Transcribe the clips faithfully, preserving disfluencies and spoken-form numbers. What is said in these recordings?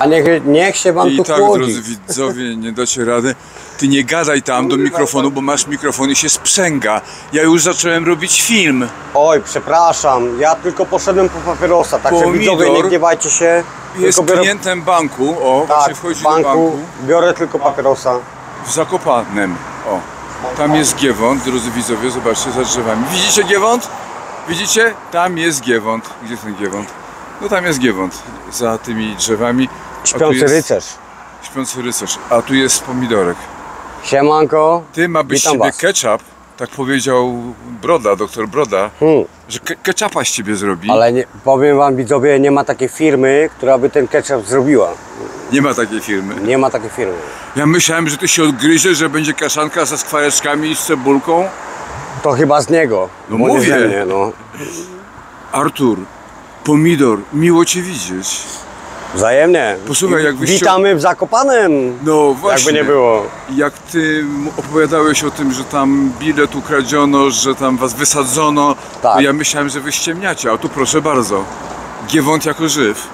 A niech, niech się wam I tu tak, chłodzi. drodzy widzowie, nie dacie rady. Ty nie gadaj tam do mikrofonu, bo masz mikrofon i się sprzęga. Ja już zacząłem robić film. Oj, przepraszam, ja tylko poszedłem po papierosa, także Pomidor widzowie, nie gniewajcie się. Jest tylko biorę... klientem banku. O, Tak, właśnie wchodzi w banku, do banku. biorę tylko papierosa. W Zakopanem. O, tam jest Giewont, drodzy widzowie, zobaczcie, za drzewami. Widzicie Giewont? Widzicie? Tam jest Giewont. Gdzie ten Giewont? No tam jest Giewont, za tymi drzewami. A tu Śpiący jest... rycerz. Śpiący rycerz. A tu jest pomidorek. Siemanko. Ty, ma być z Witam ciebie was. ketchup. Tak powiedział Broda, doktor Broda, Hmm. że ke ketchupa z ciebie zrobi. Ale nie, powiem wam widzowie, nie ma takiej firmy, która by ten ketchup zrobiła. Nie ma takiej firmy. Nie ma takiej firmy. Ja myślałem, że ty się odgryziesz, że będzie kaszanka ze skwareczkami i z cebulką. To chyba z niego. No bo nie mówię. ze mnie, no. Artur, pomidor, miło cię widzieć. Wzajemnie. Posłuchaj, jak wyście... Witamy w Zakopanem. No właśnie. Jakby nie było. Jak ty opowiadałeś o tym, że tam bilet ukradziono, że tam was wysadzono, Tak. to ja myślałem, że wy ściemniacie, a tu proszę bardzo. Giewont jako żyw.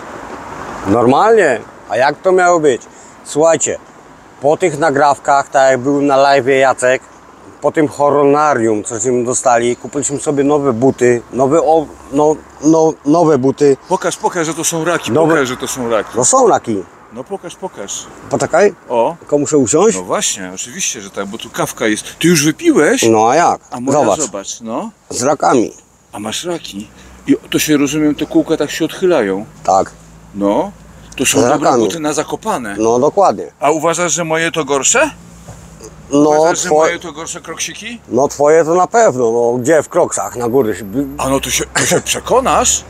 Normalnie. A jak to miało być? Słuchajcie, po tych nagrawkach, tak jak był na live Jacek, po tym horonarium, cośmy dostali, kupiliśmy sobie nowe buty, nowe, o, no, no, nowe buty. Pokaż, pokaż, że to są raki, Nowe- pokaż, że to są raki. No są laki. No pokaż, pokaż. Poczekaj, O, tylko muszę usiąść. no właśnie, oczywiście, że tak, bo tu kawka jest. Ty już wypiłeś? No a jak? A moja, Zobacz, zobacz, no. z rakami. A masz raki. I to się, rozumiem, te kółka tak się odchylają. Tak, No. To są Z dobre rakami. buty na Zakopane. no dokładnie. A uważasz, że moje to gorsze? No, Uważasz, że twoje, moje to gorsze kroksiki? no twoje to na pewno, no gdzie w kroksach na góry? A no to się, to się przekonasz?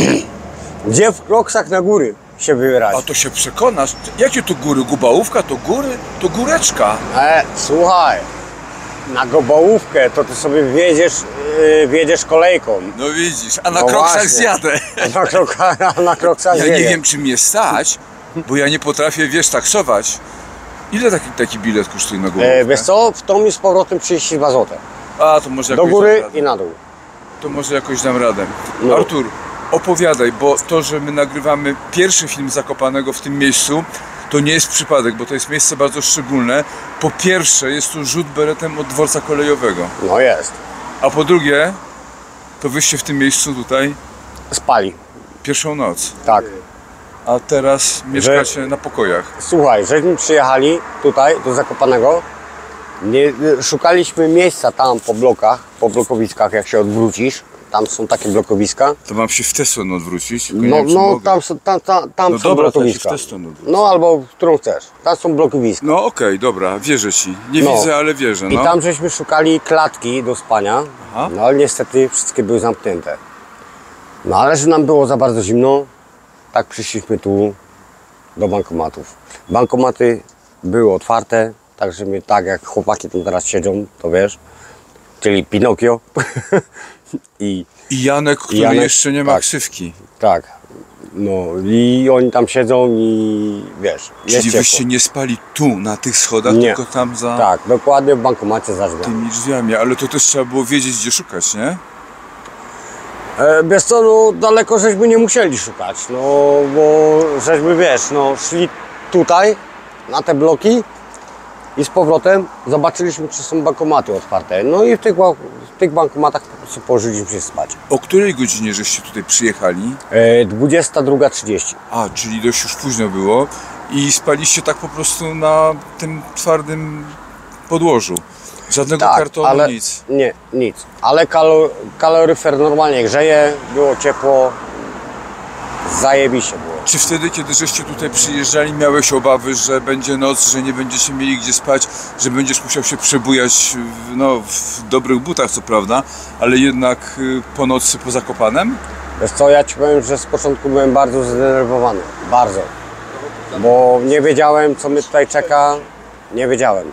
Gdzie w kroksach na góry się wybierać? A to się przekonasz? Jakie to góry? Gubałówka to góry? To góreczka. E, słuchaj, na Gobołówkę to ty sobie wjedziesz, yy, wjedziesz kolejką. No widzisz, a na No kroksach właśnie. zjadę. Na, kroka, na kroksach Ja nie zjedzie. wiem, czy mnie stać, bo ja nie potrafię, wiesz, taksować. Ile taki, taki bilet kosztuje na głowę? E, wiesz co, w tą i z powrotem trzydzieści dwa złote. A, to może Do jakoś góry dam radę. i na dół. To może jakoś dam radę. No. Artur, opowiadaj, bo to, że my nagrywamy pierwszy film Zakopanego w tym miejscu, to nie jest przypadek, bo to jest miejsce bardzo szczególne. Po pierwsze, jest tu rzut beretem od dworca kolejowego. No jest. A po drugie, to wyście w tym miejscu tutaj Spali. pierwszą noc. Tak. A teraz mieszkacie na pokojach. Słuchaj, żeśmy przyjechali tutaj do Zakopanego. Nie, szukaliśmy miejsca tam po blokach, po blokowiskach, jak się odwrócisz. Tam są takie blokowiska. To mam się w tę stronę odwrócić? tylko nie No, wiem, czy no mogę. tam, są- tam, tam, tam No są dobra, to ja się blokowiska. w tę stronę odwrócę. No albo w którą chcesz. Tam są blokowiska. No okej, dobra, wierzę ci. Nie No. widzę, ale wierzę. I No. tam żeśmy szukali klatki do spania, Aha. no ale niestety wszystkie były zamknięte. No ale że nam było za bardzo zimno, tak przyszliśmy tu do bankomatów. Bankomaty były otwarte, także my tak jak chłopaki tam teraz siedzą, to wiesz, czyli Pinokio i I Janek, który Janek, jeszcze nie ma tak. ksywki. tak, no i oni tam siedzą i wiesz, jest Czyli ciepło. wyście nie spali tu, na tych schodach, Nie. tylko tam za Tak, dokładnie w bankomacie za drzwiami. tymi drzwiami. Ale to też trzeba było wiedzieć, gdzie szukać, nie? E, wiesz co, no daleko żeśmy nie musieli szukać, no bo żeśmy, wiesz, no szli tutaj, na te bloki i z powrotem zobaczyliśmy, czy są bankomaty otwarte. No i w tych, ba- w tych bankomatach po prostu położyliśmy się spać. O której godzinie żeście tutaj przyjechali? E, dwudziesta druga trzydzieści. A, czyli dość już późno było. I spaliście tak po prostu na tym twardym podłożu. Żadnego kartonu, ale nic. Nie, nic. Ale kalo, kaloryfer normalnie grzeje, było ciepło, zajebiście było. Czy wtedy, kiedy żeście tutaj przyjeżdżali, miałeś obawy, że będzie noc, że nie będziecie mieli gdzie spać, że będziesz musiał się przebujać w, no, w dobrych butach, co prawda, ale jednak y, po nocy po Zakopanem? Wiesz co, ja ci powiem, że z początku byłem bardzo zdenerwowany, bardzo. Bo nie wiedziałem, co mnie tutaj czeka, nie wiedziałem.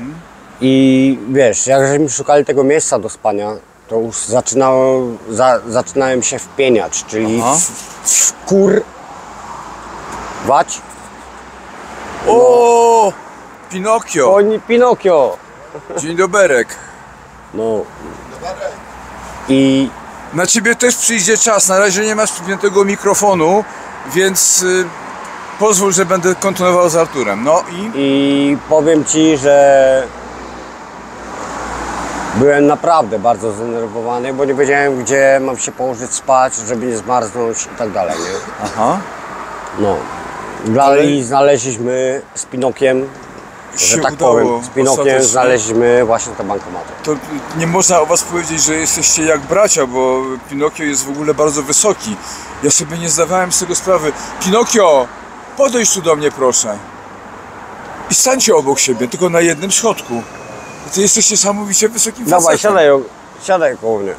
I wiesz, jak żeśmy szukali tego miejsca do spania, to już zaczynało, za, zaczynałem się wpieniać, czyli Aha. w, wkur... wać. O, Pinokio! Oni Pinokio! Dzień doberek. No. I Na ciebie też przyjdzie czas. Na razie nie masz przypiętego mikrofonu, więc y, pozwól, że będę kontynuował z Arturem. No i? I powiem Ci, że byłem naprawdę bardzo zdenerwowany, bo nie wiedziałem, gdzie mam się położyć spać, żeby nie zmarznąć i tak dalej, nie? Aha. No. Dalej znaleźliśmy z Pinokiem, że Się tak udało powiem, z Pinokiem ostatecznie. znaleźliśmy właśnie te bankomaty. To nie można o was powiedzieć, że jesteście jak bracia, bo Pinokio jest w ogóle bardzo wysoki. Ja sobie nie zdawałem z tego sprawy. Pinokio, podejdź tu do mnie proszę. I stańcie obok siebie, tylko na jednym schodku. Ty jesteś niesamowicie wysokim Dawaj, facetem. siadaj, siadaj koło mnie.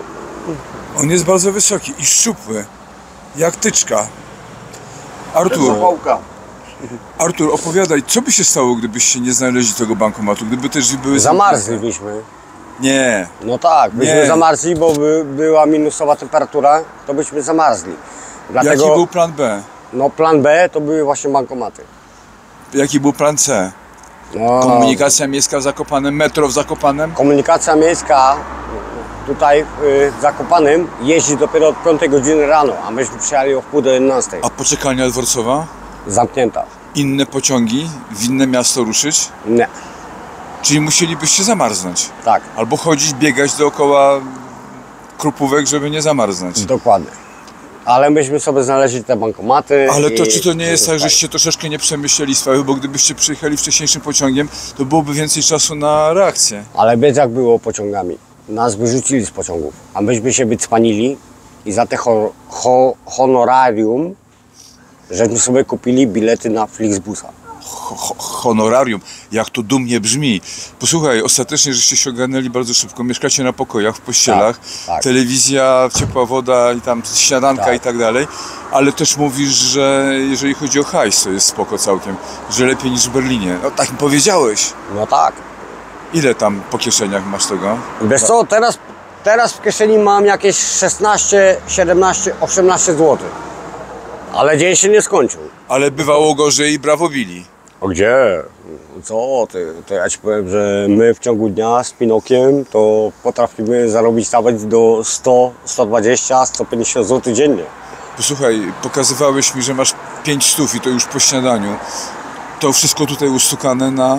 On jest bardzo wysoki i szczupły. Jak tyczka. Artur, Artur, opowiadaj, co by się stało, gdybyście nie znaleźli tego bankomatu? Gdyby te drzwi były zamknięte? Zamarzliśmy. Nie. No tak, byśmy Nie. zamarzli, bo by, była minusowa temperatura, to byśmy zamarzli. Dlatego, Jaki był plan B? no plan B to były właśnie bankomaty. Jaki był plan C? No, Komunikacja miejska w Zakopanem, metro w Zakopanem? komunikacja miejska tutaj y, w Zakopanem jeździ dopiero od piątej godziny rano, a myśmy przyjechali o wpół do jedenastej. A poczekalnia dworcowa? Zamknięta. Inne pociągi w inne miasto ruszyć? Nie, Czyli musielibyście zamarznąć. tak, Albo chodzić, biegać dookoła krupówek, żeby nie zamarznąć. dokładnie. Ale myśmy sobie znaleźli te bankomaty. Ale to i- czy to nie jest tak, zostali. żeście troszeczkę nie przemyśleli sprawy, bo gdybyście przyjechali wcześniejszym pociągiem, to byłoby więcej czasu na reakcję. Ale wiesz jak było pociągami. Nas wyrzucili z pociągów, a myśmy się wycwanili i za te ho, ho, honorarium żeśmy sobie kupili bilety na Flixbusa. Ho- ho- honorarium, jak to dumnie brzmi. Posłuchaj, ostatecznie żeście się ogarnęli bardzo szybko, mieszkacie na pokojach, w pościelach, Tak, tak. telewizja, ciepła woda i tam śniadanka Tak. i tak dalej, ale też mówisz, że jeżeli chodzi o hajs, to jest spoko całkiem, że lepiej niż w Berlinie. No tak mi powiedziałeś. No tak. Ile tam po kieszeniach masz tego? Wiesz co, teraz, teraz w kieszeni mam jakieś szesnaście, siedemnaście, osiemnaście złotych. Ale dzień się nie skończył. Ale bywało gorzej i brawo bili. A gdzie? Co ty? To ja ci powiem, że my w ciągu dnia z Pinokiem to potrafimy zarobić nawet do sto, sto dwadzieścia, sto pięćdziesiąt złotych dziennie. Posłuchaj, pokazywałeś mi, że masz pięć stów i to już po śniadaniu. To wszystko tutaj ustukane na...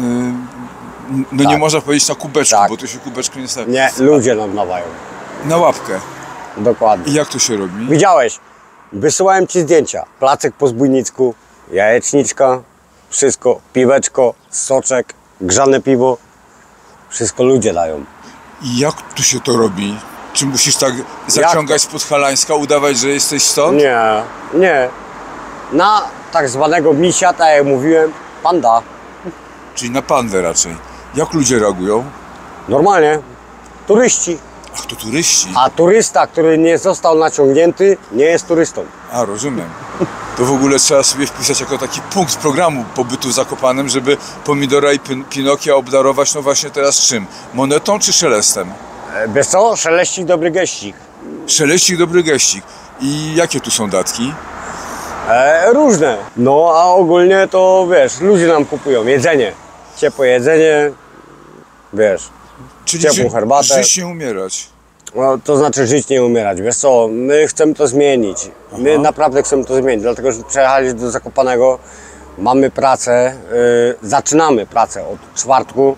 Yy, no nie Tak. można powiedzieć na kubeczku, Tak. bo to się kubeczku nie stawia. Nie, ludzie nam dawają. Na łapkę. Dokładnie. I jak to się robi? Widziałeś? Wysyłałem ci zdjęcia. Placek po zbójnicku, jajeczniczka, wszystko, piweczko, soczek, grzane piwo. Wszystko ludzie dają. I jak tu się to robi? Czy musisz tak zaciągać spod Halańska, udawać, że jesteś stąd? Nie, nie. Na tak zwanego misia, tak jak mówiłem, panda. Czyli na pandę raczej. Jak ludzie reagują? Normalnie. Turyści. Ach, to turyści. A turysta, który nie został naciągnięty, nie jest turystą. A, rozumiem. To w ogóle trzeba sobie wpisać jako taki punkt programu pobytu w Zakopanem, żeby Pomidora i Pin- Pinokia obdarować, no właśnie teraz czym? Monetą czy szelestem? E, Wiesz co? Szeleścik, dobry geścik. Szeleścik, dobry geścik. I jakie tu są datki? E, różne. No a ogólnie to wiesz, ludzie nam kupują jedzenie. Ciepłe jedzenie, wiesz. Czyli Ciepłą ży- herbatę. żyć nie umierać. No, to znaczy żyć, nie umierać. Wiesz co, my chcemy to zmienić. My Aha. naprawdę chcemy to zmienić, dlatego że przejechaliśmy do Zakopanego, mamy pracę, y, zaczynamy pracę od czwartku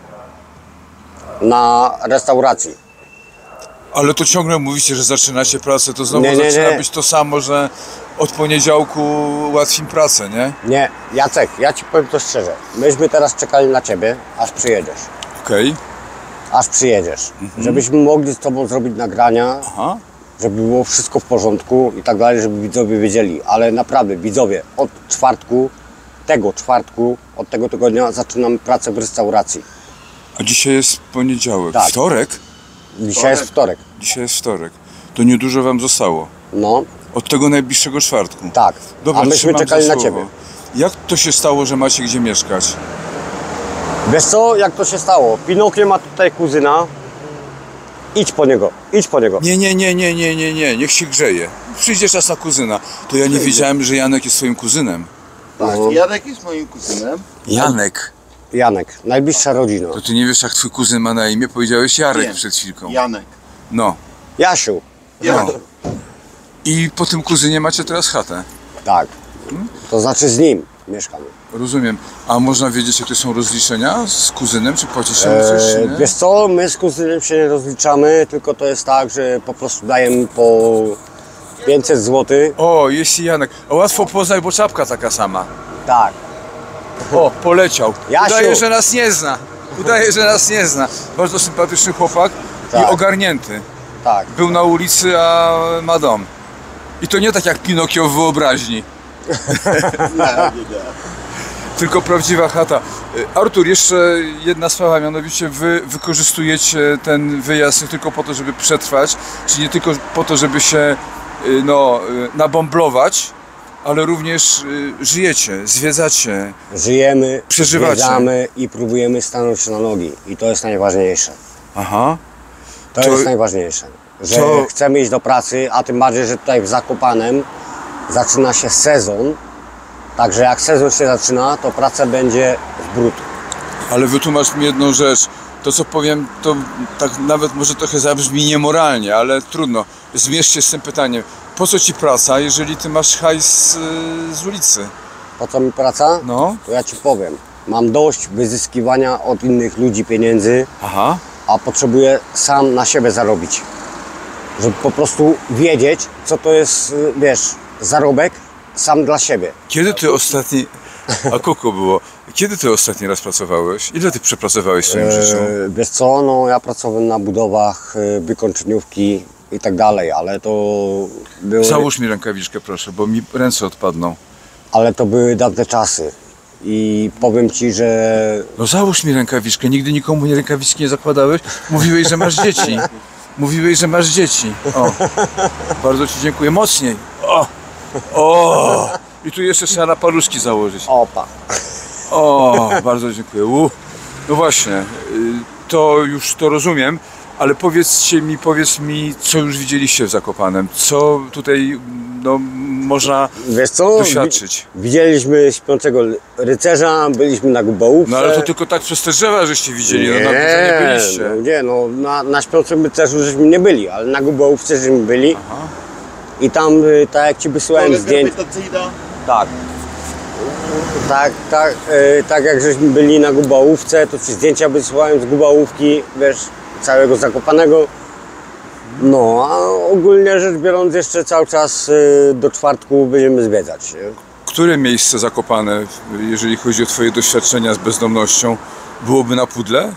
na restauracji. Ale to ciągle mówicie, że zaczynacie pracę, to znowu Nie, nie, zaczyna nie. być to samo, że od poniedziałku ułatwim pracę, nie? Nie, Jacek, ja ci powiem to szczerze. Myśmy teraz czekali na ciebie, aż przyjedziesz. Okej. Aż przyjedziesz. Mhm. Żebyśmy mogli z tobą zrobić nagrania, Aha. żeby było wszystko w porządku i tak dalej, żeby widzowie wiedzieli. Ale naprawdę, widzowie, od czwartku, tego czwartku, od tego tygodnia zaczynamy pracę w restauracji. A dzisiaj jest poniedziałek. Tak. Wtorek? Dzisiaj jest wtorek. Dzisiaj jest wtorek. To niedużo wam zostało. No, Od tego najbliższego czwartku. tak. Dobra, A myśmy trzymam za czekali na słowo. ciebie. Jak to się stało, że macie gdzie mieszkać? Wiesz co, jak to się stało? Pinokio ma tutaj kuzyna. Idź po niego, idź po niego. Nie, nie, nie, nie, nie, nie, nie. Niech się grzeje. Przyjdzie czas na kuzyna. To ja nie wiedziałem, że Janek jest twoim kuzynem. No. Tak, Janek jest moim kuzynem. Janek. Janek, najbliższa rodzina. To ty nie wiesz, jak twój kuzyn ma na imię? Powiedziałeś Jarek Wiem. przed chwilką. Janek. No. Jasiu. no. I po tym kuzynie macie teraz chatę. Tak. To znaczy z nim mieszkamy. Rozumiem. A można wiedzieć, jakie są rozliczenia z kuzynem? Czy płacisz mu coś, czy E, nie? wiesz co, my z kuzynem się nie rozliczamy, tylko to jest tak, że po prostu dajemy po pięćset złotych. O, jest i Janek. O, łatwo poznać, bo czapka taka sama. Tak. O, poleciał. Jasiu. Udaje, że nas nie zna. Udaje, że nas nie zna. Bardzo sympatyczny chłopak i Tak. ogarnięty. Tak. Był na ulicy, a ma dom. I to nie tak jak Pinokio w wyobraźni. Tylko prawdziwa chata. Y, Artur, jeszcze jedna sprawa, mianowicie wy wykorzystujecie ten wyjazd nie tylko po to, żeby przetrwać, czy nie tylko po to, żeby się y, no, y, nabąblować, ale również y, żyjecie, zwiedzacie. Żyjemy, Przeżywacie. zwiedzamy i próbujemy stanąć na nogi. I to jest najważniejsze. Aha. To, To- jest najważniejsze. Że to- chcemy iść do pracy, a tym bardziej, że tutaj w Zakopanem zaczyna się sezon. Także jak sezon się zaczyna, to praca będzie w brutu. Ale wytłumacz mi jedną rzecz. To, co powiem, to tak nawet może trochę zabrzmi niemoralnie, ale trudno. Zmierz się z tym pytaniem. Po co ci praca, jeżeli ty masz hajs y, z ulicy? Po co mi praca? No. To ja ci powiem. Mam dość wyzyskiwania od innych ludzi pieniędzy, Aha. a potrzebuję sam na siebie zarobić. Żeby po prostu wiedzieć, co to jest, y, wiesz, zarobek sam dla siebie. Kiedy ty ostatni... A kogo było? Kiedy ty ostatni raz pracowałeś? Ile ty przepracowałeś w swoim życiu? E, wiesz co, no ja pracowałem na budowach, e, wykończeniówki i tak dalej, ale to były, Załóż mi rękawiczkę, proszę, bo mi ręce odpadną. ale to były dawne czasy. I powiem ci, że No załóż mi rękawiczkę. Nigdy nikomu nie rękawiczki nie zakładałeś. Mówiłeś, że masz dzieci. Mówiłeś, że masz dzieci. O, bardzo ci dziękuję. Mocniej. O, o. I tu jeszcze trzeba na paluszki założyć. opa. O, bardzo dziękuję. U. No właśnie, y, to już to rozumiem, ale powiedzcie mi, powiedz mi, co już widzieliście w Zakopanem, co tutaj no, można Wiesz co, doświadczyć. wi- widzieliśmy śpiącego rycerza, byliśmy na Gubałówce. No ale to tylko tak przez te drzewa żeście widzieli, no na górze nie byliście. no nie, no na, na śpiącym rycerzu żeśmy nie byli, ale na Gubałówce żeśmy byli. I tam, y, tak jak ci wysyłałem zdjęcia, tak. Tak, tak, e, tak jak żeśmy byli na Gubałówce, to ci zdjęcia wysyłałem z Gubałówki, wiesz, całego Zakopanego. No, a ogólnie rzecz biorąc jeszcze cały czas e, do czwartku będziemy zwiedzać. Nie? Które miejsce Zakopane, jeżeli chodzi o twoje doświadczenia z bezdomnością, byłoby na pudle?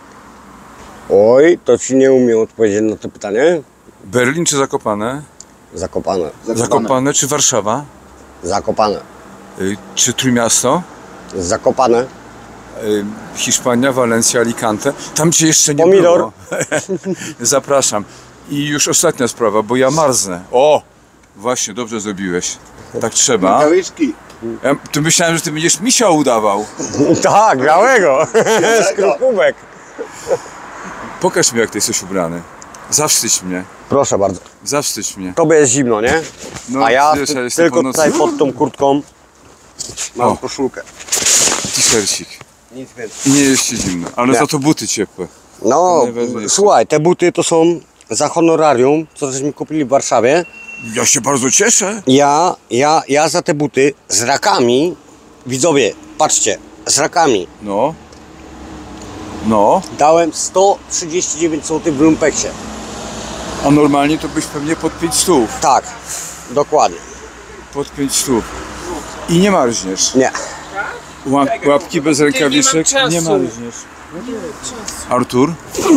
Oj, to ci nie umiem odpowiedzieć na to pytanie. Berlin czy Zakopane? Zakopane, Zakopane czy Warszawa? Zakopane, Y, Czy Trójmiasto? Zakopane. Y, Hiszpania, Walencja, Alicante. Tam cię jeszcze nie Pomidor. było. Zapraszam. I już ostatnia sprawa, bo ja marznę. O! Właśnie, dobrze zrobiłeś. Tak trzeba. Rękawiczki. Ja tu myślałem, że ty będziesz misia udawał. Tak, białego, z krukówek. Pokaż mi, jak ty jesteś ubrany. Zawstydź mnie. Proszę bardzo. Zawstydź mnie. Tobie jest zimno, nie? No, A ja wiesz, ja ty, jestem tylko po nocy. tutaj pod tą kurtką mam O. koszulkę. T-shircik. Nic więcej. I nie jest ci zimno, ale Nie. za to buty ciepłe. No, najważniejsze. słuchaj, te buty to są za honorarium, co żeśmy kupili w Warszawie. Ja się bardzo cieszę. Ja, ja, ja za te buty z rakami, widzowie, patrzcie, z rakami No. No. dałem sto trzydzieści dziewięć złotych w lumpeksie. A normalnie to byś pewnie pod pięć stów. Tak, dokładnie. Pod pięć stów. I nie marzniesz. Nie. Łap, łapki bez rękawiczek. Nie marzniesz. Artur?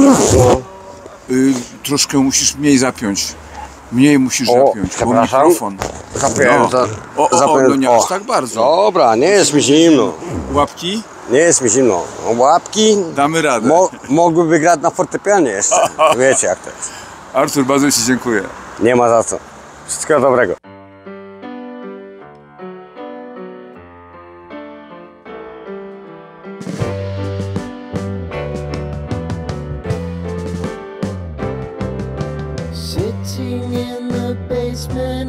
Y, troszkę musisz mniej zapiąć. Mniej musisz O, zapiąć, bo przepraszam. mikrofon. Zapiąłem No. za, O, o, o, zapiąłem- no nie aż tak bardzo. Dobra, nie jest mi zimno. Łapki? Nie jest mi zimno. Łapki Damy radę. mo, mogły wygrać na fortepianie jeszcze. Wiecie jak to jest. Artur, bardzo ci dziękuję. Nie ma za co. Wszystkiego dobrego. Sitting in the basement